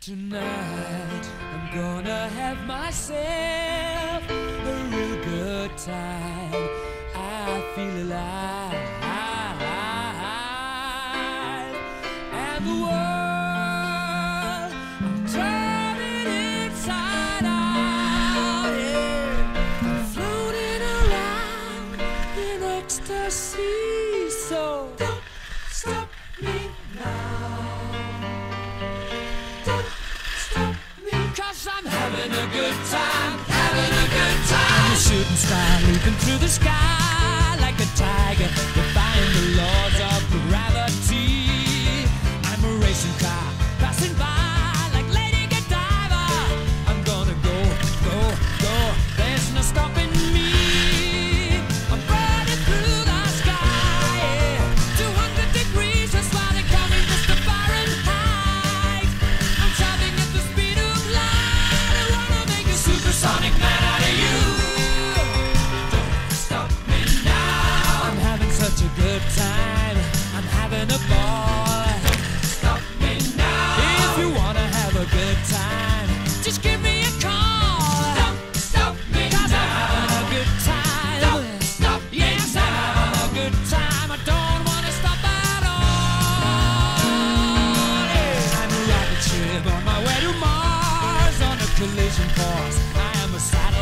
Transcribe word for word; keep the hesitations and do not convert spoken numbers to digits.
Tonight I'm gonna have myself a real good time. I feel alive, and the world I'm turning inside out. Yeah. I'm floating around in ecstasy. So don't stop me now. I'm having a good time, having a good time. A shooting star leaping through the sky like a tiger, defying the laws of gravity. I'm a racing car passing by like Lady Godiva. I'm gonna go, go, go. There's no stopping me. I'm running through the sky, yeah. two hundred degrees, that's why they call me Mister Fahrenheit. I'm traveling at the speed of light. Supersonic man out of you. Don't stop me now. I'm having such a good time. I'm having a ball. Don't stop me now. If you wanna have a good time, just give me a call. Don't stop me 'cause now. I'm having a good time. Don't stop me yes, now. I'm having a good time. I don't wanna stop at all. Yeah. I'm a rocket ship on my way to Mars on a collision course. I am a satellite.